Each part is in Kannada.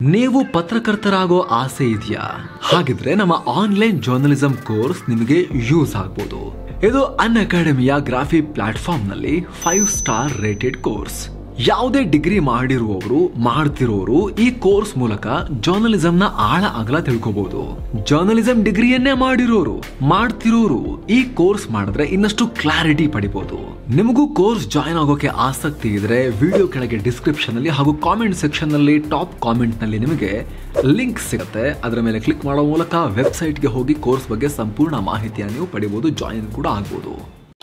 ನೀವು ಪತ್ರಕರ್ತರಾಗೋ ಆಸೆ ಇದೆಯಾ? ಹಾಗಿದ್ರೆ ನಮ್ಮ ಆನ್ಲೈನ್ ಜರ್ನಲಿಸಂ ಕೋರ್ಸ್ ನಿಮಗೆ ಯೂಸ್ ಆಗ್ಬೋದು. ಇದು ಅನ್ಅಕಾಡೆಮಿಯ ಗ್ರಾಫಿ ಪ್ಲಾಟ್ಫಾರ್ಮ್ ನಲ್ಲಿ 5 ಸ್ಟಾರ್ ರೇಟೆಡ್ ಕೋರ್ಸ್. ಯಾವುದೇ ಡಿಗ್ರಿ ಮಾಡಿರುವವರು ಮಾಡ್ತಿರೋರು ಈ ಕೋರ್ಸ್ ಮೂಲಕ ಜರ್ನಲಿಸಂ ನ ಆಳ ಅಗಲ ತಿಳ್ಕೋಬಹುದು. ಜರ್ನಲಿಸಂ ಡಿಗ್ರಿಯನ್ನೇ ಮಾಡಿರೋರು ಮಾಡ್ತಿರೋರು ಈ ಕೋರ್ಸ್ ಮಾಡಿದ್ರೆ ಇನ್ನಷ್ಟು ಕ್ಲಾರಿಟಿ ಪಡಿಬಹುದು. ನಿಮಗೂ ಕೋರ್ಸ್ ಜಾಯಿನ್ ಆಗೋಕೆ ಆಸಕ್ತಿ ಇದ್ರೆ ವಿಡಿಯೋ ಕೆಳಗೆ ಡಿಸ್ಕ್ರಿಪ್ಷನ್ ಅಲ್ಲಿ ಹಾಗೂ ಕಾಮೆಂಟ್ ಸೆಕ್ಷನ್ ನಲ್ಲಿ ಟಾಪ್ ಕಾಮೆಂಟ್ ನಲ್ಲಿ ನಿಮಗೆ ಲಿಂಕ್ ಸಿಗುತ್ತೆ. ಅದರ ಮೇಲೆ ಕ್ಲಿಕ್ ಮಾಡೋ ಮೂಲಕ ವೆಬ್ಸೈಟ್ ಗೆ ಹೋಗಿ ಕೋರ್ಸ್ ಬಗ್ಗೆ ಸಂಪೂರ್ಣ ಮಾಹಿತಿಯನ್ನು ನೀವು ಪಡಿಬಹುದು, ಜಾಯಿನ್ ಕೂಡ ಆಗಬಹುದು.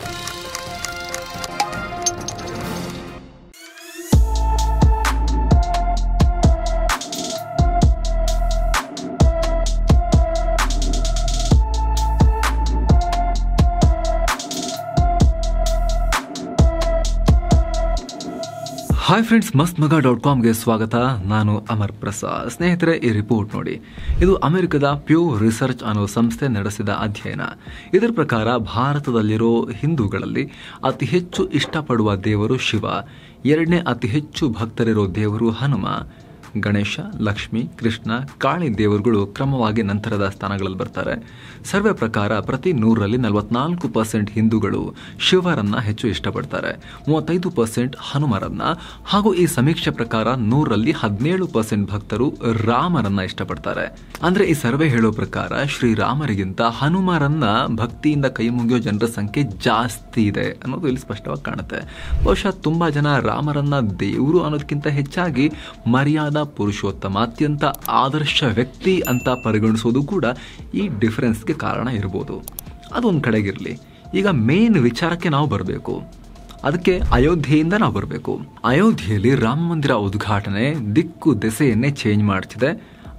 ಹಾಯ್ ಫ್ರೆಂಡ್ಸ್, mastmaga.comಗೆ ಸ್ವಾಗತ. ನಾನು ಅಮರ್ ಪ್ರಸಾದ್. ಸ್ನೇಹಿತರೆ, ಈ ರಿಪೋರ್ಟ್ ನೋಡಿ. ಇದು ಅಮೆರಿಕದ ಪ್ಯೂ ರಿಸರ್ಚ್ ಅನ್ನೋ ಸಂಸ್ಥೆ ನಡೆಸಿದ ಅಧ್ಯಯನ. ಇದರ ಪ್ರಕಾರ ಭಾರತದಲ್ಲಿರೋ ಹಿಂದೂಗಳಲ್ಲಿ ಅತಿ ಹೆಚ್ಚು ಇಷ್ಟಪಡುವ ದೇವರು ಶಿವ, ಎರಡನೇ ಅತಿ ಹೆಚ್ಚು ಭಕ್ತರಿರೋ ದೇವರು ಹನುಮ, ಗಣೇಶ, ಲಕ್ಷ್ಮಿ, ಕೃಷ್ಣ, ಕಾಳಿ ದೇವರುಗಳು ಕ್ರಮವಾಗಿ ನಂತರದ ಸ್ಥಾನಗಳಲ್ಲಿ ಬರ್ತಾರೆ. ಸರ್ವೆ ಪ್ರಕಾರ ಪ್ರತಿ 100ರಲ್ಲಿ 44% ಹಿಂದೂಗಳು ಶಿವರನ್ನ ಹೆಚ್ಚು ಇಷ್ಟಪಡ್ತಾರೆ, 35% ಹನುಮರನ್ನ, ಹಾಗೂ ಈ ಸಮೀಕ್ಷೆ ಪ್ರಕಾರ 100ರಲ್ಲಿ 17% ಭಕ್ತರು ರಾಮರನ್ನ ಇಷ್ಟಪಡ್ತಾರೆ. ಅಂದ್ರೆ ಈ ಸರ್ವೆ ಹೇಳೋ ಪ್ರಕಾರ ಶ್ರೀರಾಮರಿಗಿಂತ ಹನುಮರನ್ನ ಭಕ್ತಿಯಿಂದ ಕೈ ಮುಗಿಯೋ ಜನರ ಸಂಖ್ಯೆ ಜಾಸ್ತಿ ಇದೆ ಅನ್ನೋದು ಇಲ್ಲಿ ಸ್ಪಷ್ಟವಾಗಿ ಕಾಣುತ್ತೆ. ಬಹುಶಃ ತುಂಬಾ ಜನ ರಾಮರನ್ನ ದೇವರು ಅನ್ನೋದಕ್ಕಿಂತ ಹೆಚ್ಚಾಗಿ ಮರ್ಯಾದಾ ಪುರುಷೋತ್ತಮ, ಅತ್ಯಂತ ಆದರ್ಶ ವ್ಯಕ್ತಿ ಅಂತ ಪರಿಗಣಿಸೋದು ಕೂಡ ಈ ಡಿಫರೆನ್ಸ್ಗೆ ಕಾರಣ ಇರಬಹುದು. ಅದೊಂದು ಕಡೆಗಿರಲಿ. ಈಗ ಮೇನ್ ವಿಚಾರಕ್ಕೆ ನಾವು ಬರಬೇಕು. ಅದಕ್ಕೆ ಅಯೋಧ್ಯೆಯಿಂದ ನಾವು ಬರಬೇಕು. ಅಯೋಧ್ಯೆಯಲ್ಲಿ ರಾಮ ಮಂದಿರ ಉದ್ಘಾಟನೆ ದಿಕ್ಕು ದೆಸೆಯನ್ನೇ ಚೇಂಜ್ ಮಾಡ್ತಿದೆ.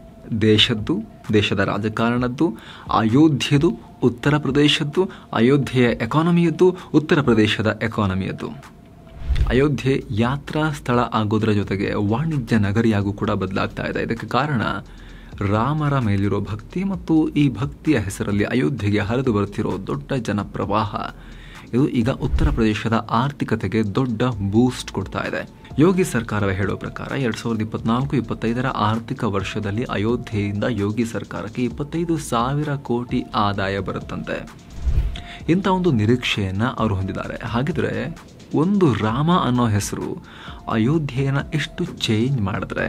ದೇಶದ ರಾಜಕಾರಣದ್ದು, ಅಯೋಧ್ಯೆದು, ಉತ್ತರ ಪ್ರದೇಶದ್ದು, ಅಯೋಧ್ಯೆಯ ಎಕಾನಮಿಯದ್ದು, ಉತ್ತರ ಪ್ರದೇಶದ ಎಕಾನಮಿಯದ್ದು. ಅಯೋಧ್ಯೆ ಯಾತ್ರಾ ಸ್ಥಳ ಆಗೋದ್ರ ಜೊತೆಗೆ ವಾಣಿಜ್ಯ ನಗರಿಯಾಗೂ ಕೂಡ ಬದಲಾಗ್ತಾ ಇದೆ. ಇದಕ್ಕೆ ಕಾರಣ ರಾಮರ ಮೇಲಿರೋ ಭಕ್ತಿ ಮತ್ತು ಈ ಭಕ್ತಿಯ ಹೆಸರಲ್ಲಿ ಅಯೋಧ್ಯೆಗೆ ಹರಿದು ಬರ್ತಿರೋ ದೊಡ್ಡ ಜನಪ್ರವಾಹ. ಇದು ಈಗ ಉತ್ತರ ಪ್ರದೇಶದ ಆರ್ಥಿಕತೆಗೆ ದೊಡ್ಡ ಬೂಸ್ಟ್ ಕೊಡ್ತಾ ಇದೆ. ಯೋಗಿ ಸರ್ಕಾರವೇ ಹೇಳೋ ಪ್ರಕಾರ 2024-25ರ ಆರ್ಥಿಕ ವರ್ಷದಲ್ಲಿ ಅಯೋಧ್ಯೆಯಿಂದ ಯೋಗಿ ಸರ್ಕಾರಕ್ಕೆ 25,000 ಕೋಟಿ ಆದಾಯ ಬರುತ್ತಂತೆ. ಇಂಥ ಒಂದು ನಿರೀಕ್ಷೆಯನ್ನ ಅವರು ಹೊಂದಿದ್ದಾರೆ. ಹಾಗಿದ್ರೆ ಒಂದು ರಾಮ ಅನ್ನೋ ಹೆಸರು ಅಯೋಧ್ಯೆಯನ್ನ ಎಷ್ಟು ಚೇಂಜ್ ಮಾಡಿದ್ರೆ,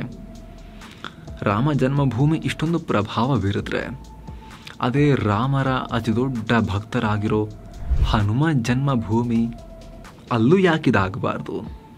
ರಾಮ ಜನ್ಮಭೂಮಿ ಇಷ್ಟೊಂದು ಪ್ರಭಾವ ಬೀರಿದ್ರೆ, ಅದೇ ರಾಮರ ಅತಿ ದೊಡ್ಡ ಭಕ್ತರಾಗಿರೋ ಹನುಮ ಜನ್ಮಭೂಮಿ ಅಲ್ಲೂ ಯಾಕಿದಾಗಬಾರ್ದು?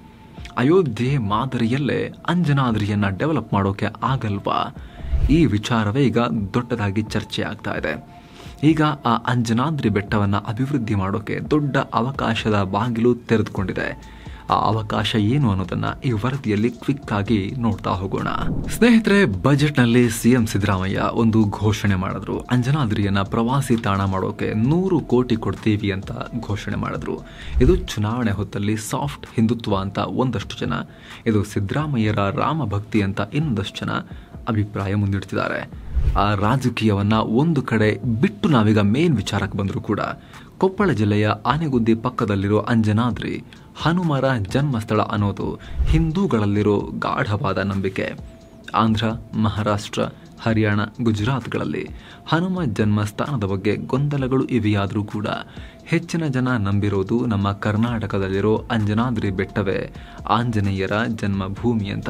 ಅಯೋಧ್ಯೆ ಮಾದರಿಯಲ್ಲೇ ಅಂಜನಾದ್ರಿಯನ್ನ ಡೆವಲಪ್ ಮಾಡೋಕೆ ಆಗಲ್ವಾ? ಈ ವಿಚಾರವೇ ಈಗ ದೊಡ್ಡದಾಗಿ ಚರ್ಚೆ ಆಗ್ತಾ ಇದೆ. ಈಗ ಆ ಅಂಜನಾದ್ರಿ ಬೆಟ್ಟವನ್ನು ಅಭಿವೃದ್ಧಿ ಮಾಡೋಕೆ ದೊಡ್ಡ ಅವಕಾಶದ ಬಾಗಿಲು ತೆರೆದುಕೊಂಡಿದೆ. ಆ ಅವಕಾಶ ಏನು ಅನ್ನೋದನ್ನ ಈ ವರದಿಯಲ್ಲಿ ಕ್ವಿಕ್ ಆಗಿ ನೋಡ್ತಾ ಹೋಗೋಣ. ಸ್ನೇಹಿತರೆ, ಬಜೆಟ್ ನಲ್ಲಿ ಸಿಎಂ ಸಿದ್ದರಾಮಯ್ಯ ಒಂದು ಘೋಷಣೆ ಮಾಡಿದ್ರು. ಅಂಜನಾದ್ರಿಯನ್ನ ಪ್ರವಾಸಿ ತಾಣ ಮಾಡೋಕೆ 100 ಕೋಟಿ ಕೊಡ್ತೀವಿ ಅಂತ ಘೋಷಣೆ ಮಾಡಿದ್ರು. ಇದು ಚುನಾವಣೆ ಹೊತ್ತಲ್ಲಿ ಸಾಫ್ಟ್ ಹಿಂದುತ್ವ ಅಂತ ಒಂದಷ್ಟು ಜನ, ಇದು ಸಿದ್ದರಾಮಯ್ಯರ ರಾಮ ಭಕ್ತಿ ಅಂತ ಇನ್ನೊಂದಷ್ಟು ಜನ ಅಭಿಪ್ರಾಯ ಮುಂದಿಡ್ತಿದ್ದಾರೆ. ಆ ರಾಜಕೀಯವನ್ನ ಒಂದು ಕಡೆ ಬಿಟ್ಟು ನಾವೀಗ ಮೇನ್ ವಿಚಾರಕ್ಕೆ ಬಂದರೂ ಕೂಡ, ಕೊಪ್ಪಳ ಜಿಲ್ಲೆಯ ಆನೆಗುದ್ದಿ ಪಕ್ಕದಲ್ಲಿರೋ ಅಂಜನಾದ್ರಿ ಹನುಮರ ಜನ್ಮಸ್ಥಳ ಅನ್ನೋದು ಹಿಂದೂಗಳಲ್ಲಿರೋ ಗಾಢವಾದ ನಂಬಿಕೆ. ಆಂಧ್ರ, ಮಹಾರಾಷ್ಟ್ರ, ಹರಿಯಾಣ, ಗುಜರಾತ್ಗಳಲ್ಲಿ ಹನುಮ ಜನ್ಮಸ್ಥಾನದ ಬಗ್ಗೆ ಗೊಂದಲಗಳು ಇವೆಯಾದರೂ ಕೂಡ ಹೆಚ್ಚಿನ ಜನ ನಂಬಿರೋದು ನಮ್ಮ ಕರ್ನಾಟಕದಲ್ಲಿರೋ ಅಂಜನಾದ್ರಿ ಬೆಟ್ಟವೇ ಆಂಜನೇಯರ ಜನ್ಮಭೂಮಿ ಅಂತ.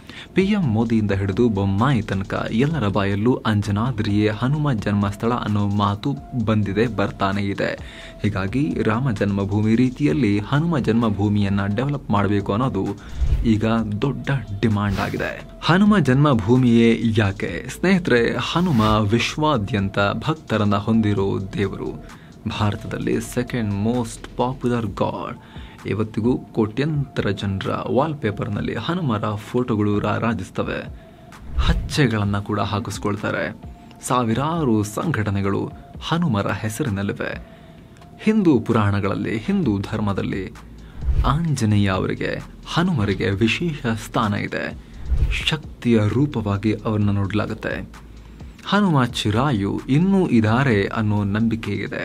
PM ಮೋದಿಯಿಂದ ಹಿಡಿದು ಬೊಮ್ಮಾಯಿ ತನಕ ಎಲ್ಲರ ಬಾಯಲ್ಲೂ ಅಂಜನಾದ್ರಿಯೇ ಹನುಮ ಜನ್ಮಸ್ಥಳ ಅನ್ನೋ ಮಾತು ಬರ್ತಾನೆ ಇದೆ. ಹೀಗಾಗಿ ರಾಮ ಜನ್ಮಭೂಮಿ ರೀತಿಯಲ್ಲಿ ಹನುಮ ಜನ್ಮಭೂಮಿಯನ್ನ ಡೆವಲಪ್ ಮಾಡಬೇಕು ಅನ್ನೋದು ಈಗ ದೊಡ್ಡ ಡಿಮಾಂಡ್ ಆಗಿದೆ. ಹನುಮ ಜನ್ಮಭೂಮಿಯೇ ಯಾಕೆ? ಸ್ನೇಹಿತರೆ, ಹನುಮ ವಿಶ್ವಾದ್ಯಂತ ಭಕ್ತರನ್ನ ಹೊಂದಿರೋ ದೇವರು. ಭಾರತದಲ್ಲಿ ಸೆಕೆಂಡ್ ಮೋಸ್ಟ್ ಪಾಪ್ಯುಲರ್ ಗಾಡ್. ಇವತ್ತಿಗೂ ಕೋಟ್ಯಂತರ ಜನರ ವಾಲ್ಪೇಪರ್ನಲ್ಲಿ ಹನುಮರ ಫೋಟೋಗಳು ರಾರಾಜಿಸ್ತವೆ. ಹಚ್ಚೆಗಳನ್ನು ಕೂಡ ಹಾಕಿಸ್ಕೊಳ್ತಾರೆ. ಸಾವಿರಾರು ಸಂಘಟನೆಗಳು ಹನುಮರ ಹೆಸರಿನಲ್ಲಿವೆ. ಹಿಂದೂ ಪುರಾಣಗಳಲ್ಲಿ, ಹಿಂದೂ ಧರ್ಮದಲ್ಲಿ ಆಂಜನೇಯ ಅವರಿಗೆ, ಹನುಮರಿಗೆ ವಿಶೇಷ ಸ್ಥಾನ ಇದೆ. ಶಕ್ತಿಯ ರೂಪವಾಗಿ ಅವರನ್ನು ನೋಡಲಾಗುತ್ತೆ. ಹನುಮ ಚಿರಾಯು ಇನ್ನೂ ಇದ್ದಾರೆ ಅನ್ನೋ ನಂಬಿಕೆ ಇದೆ.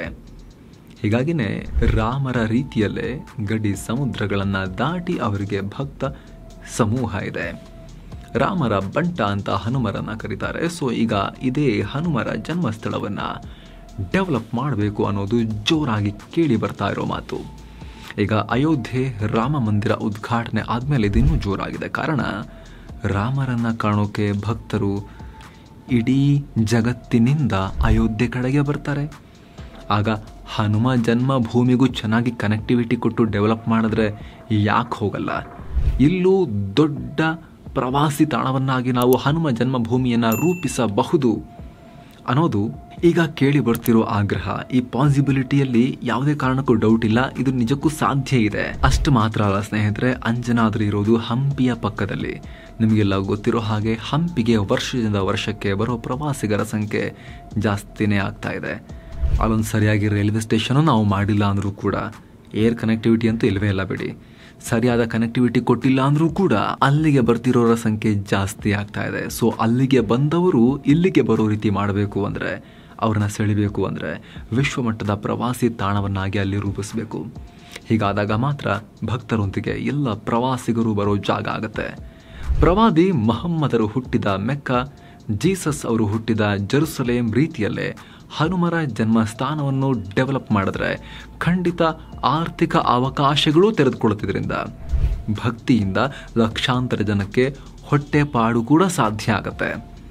ಹೀಗಾಗಿನೇ ರಾಮರ ರೀತಿಯಲ್ಲೇ ಗಡಿ ಸಮುದ್ರಗಳನ್ನು ದಾಟಿ ಅವರಿಗೆ ಭಕ್ತ ಸಮೂಹ ಇದೆ. ರಾಮರ ಬಂಟ ಅಂತ ಹನುಮರನ್ನ ಕರೀತಾರೆ. ಸೊ ಈಗ ಇದೇ ಹನುಮರ ಜನ್ಮಸ್ಥಳವನ್ನ ಡೆವಲಪ್ ಮಾಡಬೇಕು ಅನ್ನೋದು ಜೋರಾಗಿ ಕೇಳಿ ಬರ್ತಾ ಇರೋ ಮಾತು. ಈಗ ಅಯೋಧ್ಯೆ ರಾಮ ಮಂದಿರ ಉದ್ಘಾಟನೆ ಆದಮೇಲೆ ಇದಿನ್ನೂ ಜೋರಾಗಿದೆ. ಕಾರಣ ರಾಮರನ್ನ ಕಾಣೋಕೆ ಭಕ್ತರು ಇಡೀ ಜಗತ್ತಿನಿಂದ ಅಯೋಧ್ಯೆ ಕಡೆಗೆ ಬರ್ತಾರೆ. ಆಗ ಹನುಮ ಜನ್ಮಭೂಮಿಗೂ ಚೆನ್ನಾಗಿ ಕನೆಕ್ಟಿವಿಟಿ ಕೊಟ್ಟು ಡೆವಲಪ್ ಮಾಡಿದ್ರೆ ಯಾಕೆ ಹೋಗಲ್ಲ? ಇಲ್ಲೂ ದೊಡ್ಡ ಪ್ರವಾಸಿ ತಾಣವನ್ನಾಗಿ ನಾವು ಹನುಮ ಜನ್ಮಭೂಮಿಯನ್ನು ರೂಪಿಸಬಹುದು ಅನ್ನೋದು ಈಗ ಕೇಳಿ ಬರ್ತಿರೋ ಆಗ್ರಹ. ಈ ಪಾಸಿಬಿಲಿಟಿಯಲ್ಲಿ ಯಾವುದೇ ಕಾರಣಕ್ಕೂ ಡೌಟ್ ಇಲ್ಲ, ಇದು ನಿಜಕ್ಕೂ ಸಾಧ್ಯ ಇದೆ. ಅಷ್ಟು ಮಾತ್ರ ಅಲ್ಲ ಸ್ನೇಹಿತರೆ, ಅಂಜನಾದ್ರಿ ಇರೋದು ಹಂಪಿಯ ಪಕ್ಕದಲ್ಲಿ. ನಿಮಗೆಲ್ಲ ಗೊತ್ತಿರೋ ಹಾಗೆ ಹಂಪಿಗೆ ವರ್ಷದಿಂದ ವರ್ಷಕ್ಕೆ ಬರೋ ಪ್ರವಾಸಿಗರ ಸಂಖ್ಯೆ ಜಾಸ್ತಿನೇ ಆಗ್ತಾ ಇದೆ. ಅಲ್ಲೊಂದು ಸರಿಯಾಗಿ ರೈಲ್ವೆ ಸ್ಟೇಷನು ನಾವು ಮಾಡಿಲ್ಲ ಅಂದರೂ ಕೂಡ, ಏರ್ ಕನೆಕ್ಟಿವಿಟಿ ಅಂತೂ ಇಲ್ಲವೇ ಇಲ್ಲ ಬಿಡಿ, ಸರಿಯಾದ ಕನೆಕ್ಟಿವಿಟಿ ಕೊಟ್ಟಿಲ್ಲ ಅಂದರೂ ಕೂಡ ಅಲ್ಲಿಗೆ ಬರ್ತಿರೋರ ಸಂಖ್ಯೆ ಜಾಸ್ತಿ ಆಗ್ತಾ ಇದೆ. ಸೊ ಅಲ್ಲಿಗೆ ಬಂದವರು ಇಲ್ಲಿಗೆ ಬರೋ ರೀತಿ ಮಾಡಬೇಕು ಅಂದರೆ, ಅವ್ರನ್ನ ಸೆಳಿಬೇಕು ಅಂದರೆ ವಿಶ್ವಮಟ್ಟದ ಪ್ರವಾಸಿ ತಾಣವನ್ನಾಗಿ ಅಲ್ಲಿ ರೂಪಿಸಬೇಕು. ಹೀಗಾದಾಗ ಮಾತ್ರ ಭಕ್ತರೊಂದಿಗೆ ಎಲ್ಲ ಪ್ರವಾಸಿಗರು ಬರೋ ಜಾಗ ಆಗುತ್ತೆ. ಪ್ರವಾದಿ ಮಹಮ್ಮದರು ಹುಟ್ಟಿದ ಮೆಕ್ಕ, ಜೀಸಸ್ ಅವರು ಹುಟ್ಟಿದ ಜೆರುಸಲೇಮ್ ರೀತಿಯಲ್ಲೇ ಹನುಮರ ಜನ್ಮಸ್ಥಾನವನ್ನು ಡೆವಲಪ್ ಮಾಡಿದ್ರೆ ಖಂಡಿತ ಆರ್ಥಿಕ ಅವಕಾಶಗಳು ತೆರೆದುಕೊಳ್ಳುತ್ತಿದ್ದರಿಂದ ಭಕ್ತಿಯಿಂದ ಲಕ್ಷಾಂತರ ಜನಕ್ಕೆ ಹೊಟ್ಟೆಪಾಡು ಕೂಡ ಸಾಧ್ಯ ಆಗುತ್ತೆ.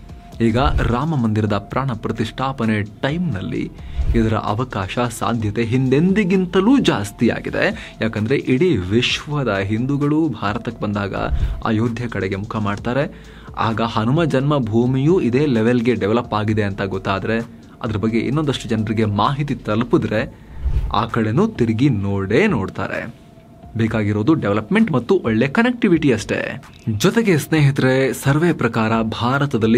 ಈಗ ರಾಮ ಮಂದಿರದ ಪ್ರಾಣ ಪ್ರತಿಷ್ಠಾಪನೆ ಟೈಮ್ನಲ್ಲಿ ಇದರ ಅವಕಾಶ ಸಾಧ್ಯತೆ ಹಿಂದೆಂದಿಗಿಂತಲೂ ಜಾಸ್ತಿ ಆಗಿದೆ. ಯಾಕಂದರೆ ಇಡೀ ವಿಶ್ವದ ಹಿಂದೂಗಳು ಭಾರತಕ್ಕೆ ಬಂದಾಗ ಅಯೋಧ್ಯೆ ಕಡೆಗೆ ಮುಖ ಮಾಡ್ತಾರೆ. ಆಗ ಹನುಮ ಜನ್ಮಭೂಮಿಯೂ ಇದೇ ಲೆವೆಲ್ಗೆ ಡೆವಲಪ್ ಆಗಿದೆ ಅಂತ ಗೊತ್ತಾದರೆ, ಅದ್ರ ಬಗ್ಗೆ ಇನ್ನೊಂದಷ್ಟು ಜನರಿಗೆ ಮಾಹಿತಿ ತಲುಪಿದ್ರೆ ಆ ಕಡೆನೂ ತಿರುಗಿ ನೋಡ್ತಾರೆ. ಬೇಕಾಗಿರೋದು ಡೆವಲಪ್ಮೆಂಟ್ ಮತ್ತು ಒಳ್ಳೆ ಕನೆಕ್ಟಿವಿಟಿ ಅಷ್ಟೇ. ಜೊತೆಗೆ ಸ್ನೇಹಿತರೆ, ಸರ್ವೆ ಪ್ರಕಾರ ಭಾರತದಲ್ಲಿ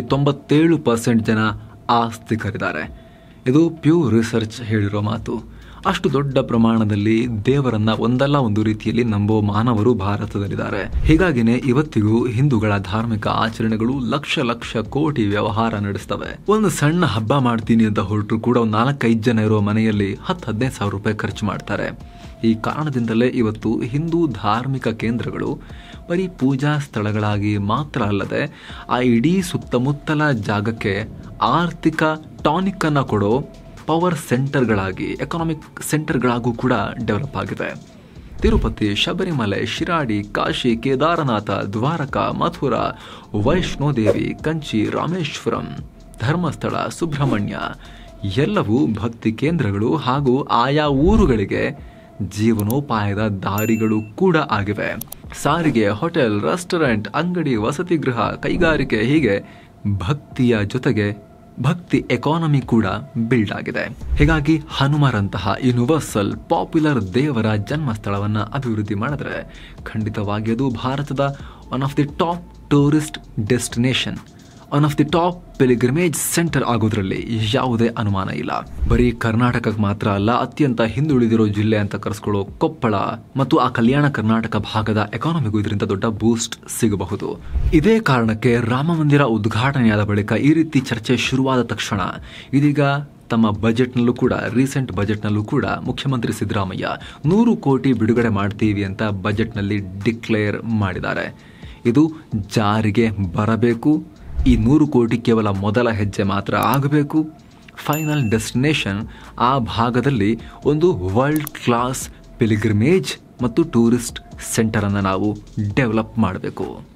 97% ಜನ ಆಸ್ತಿಕರಿದ್ದಾರೆ. ಇದು ಪ್ಯೂರ್ ರಿಸರ್ಚ್ ಹೇಳಿರೋ ಮಾತು. ಅಷ್ಟು ದೊಡ್ಡ ಪ್ರಮಾಣದಲ್ಲಿ ದೇವರನ್ನ ಒಂದಲ್ಲ ಒಂದು ರೀತಿಯಲ್ಲಿ ನಂಬೋ ಮಾನವರು ಭಾರತದಲ್ಲಿದ್ದಾರೆ. ಹೀಗಾಗಿನೇ ಇವತ್ತಿಗೂ ಹಿಂದೂಗಳ ಧಾರ್ಮಿಕ ಆಚರಣೆಗಳು ಲಕ್ಷ ಕೋಟಿ ವ್ಯವಹಾರ ನಡೆಸ್ತವೆ. ಒಂದು ಸಣ್ಣ ಹಬ್ಬ ಮಾಡ್ತೀನಿ ಅಂತ ಹೊರಟರು ಕೂಡ ಒಂದು 4-5 ಜನ ಇರೋ ಮನೆಯಲ್ಲಿ 10-15 ಸಾವಿರ ರೂಪಾಯಿ ಖರ್ಚು ಮಾಡ್ತಾರೆ. ಈ ಕಾರಣದಿಂದಲೇ ಇವತ್ತು ಹಿಂದೂ ಧಾರ್ಮಿಕ ಕೇಂದ್ರಗಳು ಬರೀ ಪೂಜಾ ಸ್ಥಳಗಳಾಗಿ ಮಾತ್ರ ಅಲ್ಲದೆ ಆ ಇಡೀ ಸುತ್ತಮುತ್ತಲ ಜಾಗಕ್ಕೆ ಆರ್ಥಿಕ ಟಾನಿಕ್ ಅನ್ನ ಕೊಡೋ ಪವರ್ ಸೆಂಟರ್ಗಳಾಗಿ, ಎಕನಾಮಿಕ್ ಸೆಂಟರ್ಗಳಾಗೂ ಕೂಡ ಡೆವಲಪ್ ಆಗಿದೆ. ತಿರುಪತಿ, ಶಬರಿಮಲೆ, ಶಿರಾಡಿ, ಕಾಶಿ, ಕೇದಾರನಾಥ, ದ್ವಾರಕಾ, ಮಥುರಾ, ವೈಷ್ಣೋದೇವಿ, ಕಂಚಿ, ರಾಮೇಶ್ವರಂ, ಧರ್ಮಸ್ಥಳ, ಸುಬ್ರಹ್ಮಣ್ಯ ಎಲ್ಲವೂ ಭಕ್ತಿ ಕೇಂದ್ರಗಳು ಹಾಗೂ ಆಯಾ ಊರುಗಳಿಗೆ ಜೀವನೋಪಾಯದ ದಾರಿಗಳು ಕೂಡ ಆಗಿವೆ. ಸಾರಿಗೆ, ಹೋಟೆಲ್, ರೆಸ್ಟೋರೆಂಟ್, ಅಂಗಡಿ, ವಸತಿ ಗೃಹ, ಕೈಗಾರಿಕೆ, ಹೀಗೆ ಭಕ್ತಿಯ ಜೊತೆಗೆ ಭಕ್ತಿ ಎಕಾನಮಿ ಕೂಡ ಬಿಲ್ಡ್ ಆಗಿದೆ. ಹೀಗಾಗಿ ಹನುಮರಂತಹ ಯೂನಿವರ್ಸಲ್ ಪಾಪ್ಯುಲರ್ ದೇವರ ಜನ್ಮಸ್ಥಳವನ್ನು ಅಭಿವೃದ್ಧಿ ಮಾಡಿದ್ರೆ ಖಂಡಿತವಾಗಿ ಅದು ಭಾರತದ one of the top tourist destination, one of the top pilgrimage centre ಆಗೋದ್ರಲ್ಲಿ ಯಾವುದೇ ಅನುಮಾನ ಇಲ್ಲ. ಬರೀ ಕರ್ನಾಟಕಕ್ಕೆ ಮಾತ್ರ ಅಲ್ಲ, ಅತ್ಯಂತ ಹಿಂದುಳಿದಿರೋ ಜಿಲ್ಲೆ ಅಂತ ಕರೆಸ್ಕೊಳ್ಳೋ ಕೊಪ್ಪಳ ಮತ್ತು ಆ ಕಲ್ಯಾಣ ಕರ್ನಾಟಕ ಭಾಗದ ಎಕಾನಮಿಗೂ ಇದರಿಂದ ದೊಡ್ಡ ಬೂಸ್ಟ್ ಸಿಗಬಹುದು. ಇದೇ ಕಾರಣಕ್ಕೆ ರಾಮ ಮಂದಿರ ಉದ್ಘಾಟನೆಯಾದ ಬಳಿಕ ಈ ರೀತಿ ಚರ್ಚೆ ಶುರುವಾದ ತಕ್ಷಣ ಇದೀಗ ತಮ್ಮ ಬಜೆಟ್ನಲ್ಲೂ ಕೂಡ, ರೀಸೆಂಟ್ ಬಜೆಟ್ನಲ್ಲೂ ಕೂಡ ಮುಖ್ಯಮಂತ್ರಿ ಸಿದ್ದರಾಮಯ್ಯ 100 ಕೋಟಿ ಬಿಡುಗಡೆ ಮಾಡ್ತೀವಿ ಅಂತ ಬಜೆಟ್ನಲ್ಲಿ ಡಿಕ್ಲೇರ್ ಮಾಡಿದ್ದಾರೆ. ಇದು ಜಾರಿಗೆ ಬರಬೇಕು. ಈ 100 ಕೋಟಿ ಕೇವಲ ಮೊದಲ ಹೆಜ್ಜೆ ಮಾತ್ರ ಆಗಬೇಕು. ಫೈನಲ್ ಡೆಸ್ಟಿನೇಷನ್ ಆ ಭಾಗದಲ್ಲಿ ಒಂದು ವರ್ಲ್ಡ್ ಕ್ಲಾಸ್ ಪಿಲಿಗ್ರಿಮೇಜ್ ಮತ್ತು ಟೂರಿಸ್ಟ್ ಸೆಂಟರ್ ಅನ್ನು ನಾವು ಡೆವಲಪ್ ಮಾಡಬೇಕು.